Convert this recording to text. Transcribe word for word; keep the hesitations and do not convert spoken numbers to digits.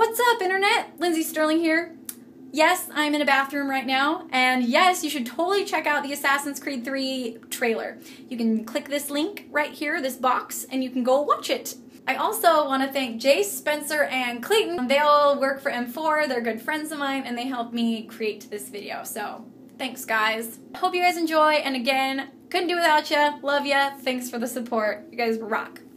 What's up, Internet? Lindsey Stirling here. Yes, I'm in a bathroom right now, and yes, you should totally check out the Assassin's Creed three trailer. You can click this link right here, this box, and you can go watch it. I also want to thank Jace, Spencer, and Clayton. They all work for M four, they're good friends of mine, and they helped me create this video, so thanks, guys. Hope you guys enjoy, and again, couldn't do without ya, love ya, thanks for the support. You guys rock.